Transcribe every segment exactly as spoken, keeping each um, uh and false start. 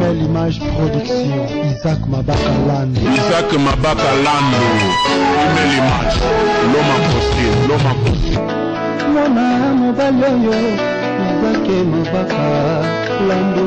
Belle Image Production, Isaac Mabaka Lando. Isaac Mabaka Lando, Belle Image, l'homme imposté, l'homme imposté. Mwana mobali oyo, Isaac Mabaka Lando.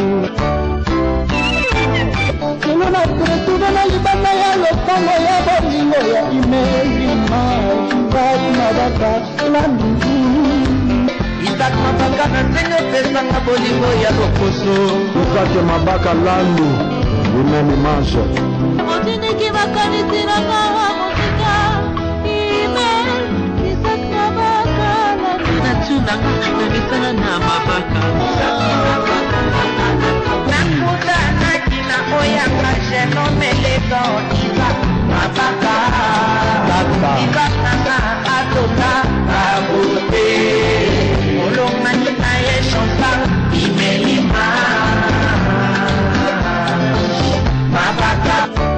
Kelo na pretude na libanda ya lopango ya bolingo ya Belle Image, Isaac Mabaka Lando. Isaac Mabaka na nzengo pesa na bolingo ya loposo. Isaac Mabaka Lando, Belle Image. Motiniki makanisi na mawa motika email Isaac Mabaka Lando. Na tuna na misana na Mabaka. Nakuta na kina oya kaje no melego Isaac Mabaka. Isaac na atona abupe. Olonga ni na ye chansa imelima. Mabaka.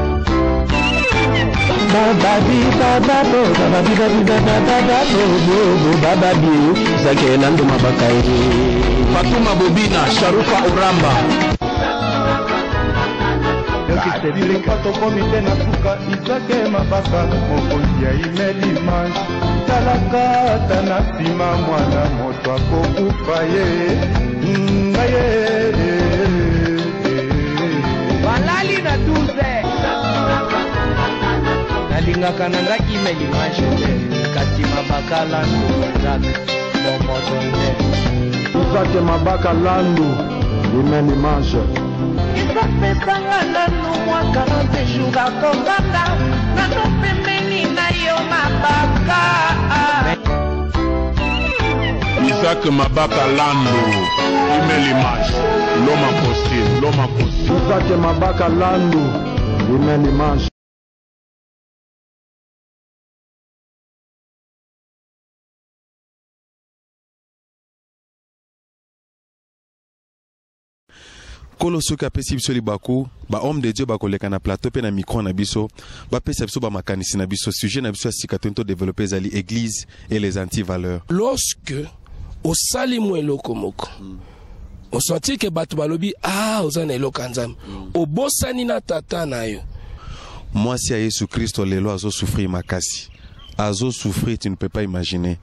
Bababi bababo bababi bababi bababo bababi Isaac Lando Mabaka. Fatuma Bobina, Sharufa Uramba. Pato komite na fuka Isaac Mabaka mokonzi ya Belle Image. Talaka tana sima mwana moto akokufa ye ngaye. Balali na douze. Nalingaka na ngaki Belle Image kasi Mabaka Lando Isaac Momodonde. Isaac Mabaka Lando, Belle Image. Isaac pesanga nanu mwaka note shuga konganda nanu pembeni na yo Mabaka. Isaac Mabaka Lando, Belle Image, l'homme imposté, l'homme imposté. Isaac Mabaka Lando, Belle Image. Kolo soki apesi biso libaku ba homme de Dieu bakoleka na plateau pe na micro na biso ba pesa biso ba makanisi na biso sujet na biso sika tento développer zali église et les anti-valeurs. Lorsque au salimu eloko moko on sentit que batu balobi ah ozana eloko nzambe obosani na tata na yo. Moi si a Yesu Christo lelo azo souffrir makasi azo souffrir, tu ne peux pas imaginer.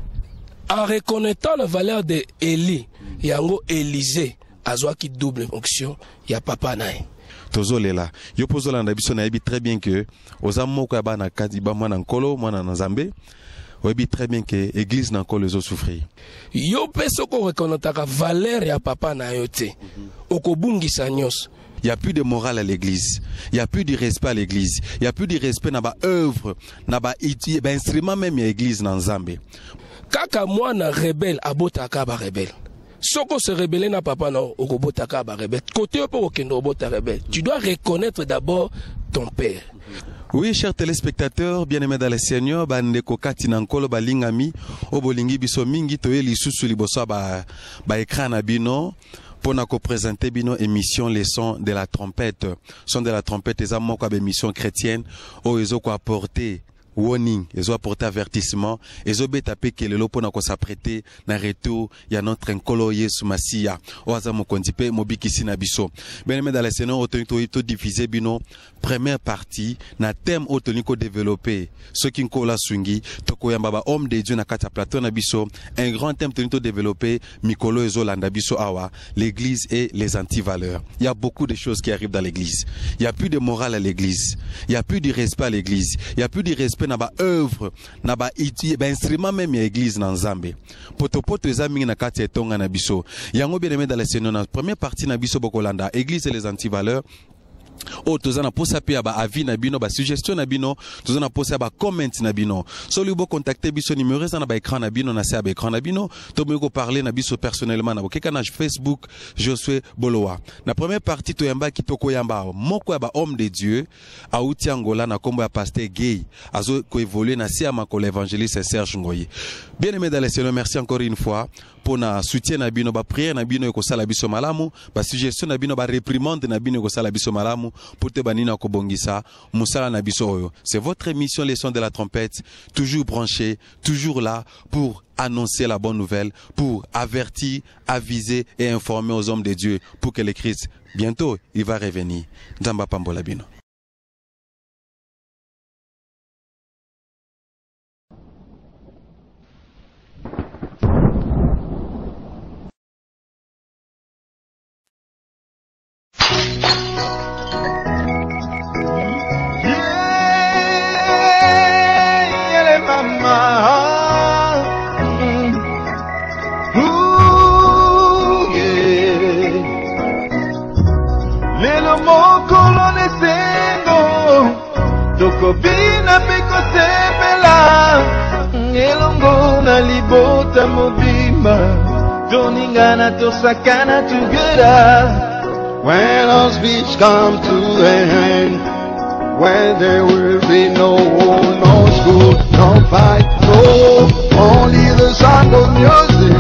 En reconnaissant la valeur de Élie yango Élisée azwa qui double fonction ya papa nae. Tozolela yo pozola na biso na yebi très bien que oza moko ya bana kati ba mwana nkolo mwana na Nzambe oyebi très bien que église na nkolo ezo souffrir. Yo peso ko reconnaître valeur ya papa na yo te okobungisa nyos. Il n'y a plus de morale à l'église. Il n'y a plus de respect à l'église. Il n'y a plus de respect dans ba œuvre, dans ba instrument même ya église na Nzambe. Kaka mwana rebelle abotaka ba rebelle. Soko se rebeller na papa non okobotaka ba rebelle. Côté opo okendo obota rebelle. Tu dois reconnaître d'abord ton père. Oui, chers téléspectateurs, bien-aimés dans le Seigneur, bandeko kati na nkolo balingami obolingi biso mingi toye lisusu liboso ba ba écran na bino pour ko présenter bino émission les sons de la trompette. Son de la trompette eza moko ba émission chrétienne o ezo ko apporter warning, ils ont apporté avertissement, ils ont tapé que le lopo na ko s'apprêter na retour ya notre nkolo Yesu Masia. Oaza mokondipe mobikisi na biso. Bien aimé dans le Seigneur, autonito ito diviser bino première partie na thème autoniko développer. Ce qui nkola swingi toko yamba ba homme de Dieu na kata plateau na biso, un grand thème autonito développer mikolo ezo landa biso awa, l'église et les anti-valeurs. Il y a beaucoup de choses qui arrivent dans l'église. Il y a plus de morale à l'église. Il y a plus de respect à l'église. Il y a plus de respect na ba œuvre na ba iti ba instrument même ya église na Nzambe poto poto ezami na kati etonga na biso yango bien aimé dans le Seigneur na première partie na biso bokolanda église et les anti-valeurs. Oh, tozana posa pia ba avis na bino ba suggestion na bino tozana posa ba comment na bino so libo contacter biso numéro za na ba écran na bino na sa ba écran na bino to mo parler na biso personnellement na bokeka na Facebook Josué Bolowa na première partie to yamba kitoko yamba moko ya ba homme de Dieu a uti Angola na kombo ya pasteur Gay azo ko évoluer na sia makolo évangéliste Serge Ngoyi. Bien aimé dans le Seigneur, merci encore une fois pour na soutien na bino ba prière na bino ko sala biso malamu ba suggestion na bino ba réprimande na bino ko sala biso malamu malamu pour te banina kobongisa musala na biso oyo. C'est votre émission Les Sons de la Trompette, toujours branchée, toujours là pour annoncer la bonne nouvelle, pour avertir, aviser et informer aux hommes de Dieu pour que le Christ, bientôt, il va revenir. Nzamba Pambola Bino. Tokobina peko sepela elongo na libota mobimba toningana tosakana together. When our speech come to an end, when there will be no war, no school, no fight, no only the sound of music.